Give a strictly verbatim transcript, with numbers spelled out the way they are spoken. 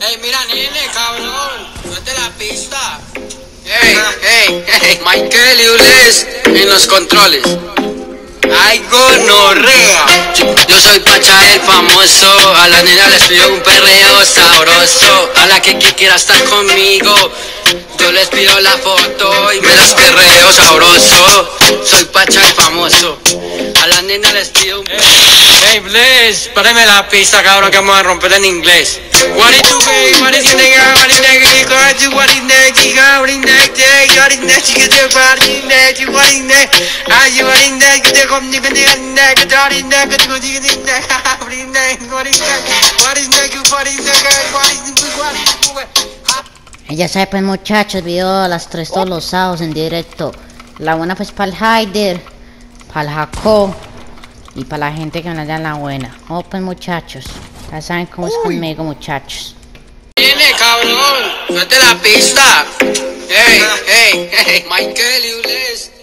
Ey, mira, nene, cabrón, suelte la pista. Ey, ey, ey, Michael y Ules en los controles. ¡Ay, gonorrea! Yo soy Pacha el famoso, a la nena les pido un perreo sabroso. A la que, que quiera estar conmigo, yo les pido la foto y me las perreo sabroso. Soy Pacha el famoso, a la nena les pido un perreo. Hey, Bless, párame la pista, cabrón, que vamos a romper en inglés. What is you gay? What is your nigga? What is nigga? What is what is nigga? What is nigga? What is nigga? What is nigga? What is nigga? Are you what is nigga? Come nigga nigga. What is nigga? What is nigga? What is nigga? What is nigga? What is nigga? What is nigga? What is nigga? Ya saben, pues, muchachos, video a las tres todos los sábados en directo. La buena pues para el Haider, para el Jaco y para la gente que no haya la buena. Oh, pues, muchachos, ya saben cómo es conmigo, muchachos. Viene, cabrón, suelte la pista. Hey, hey, hey, Michael y Ules.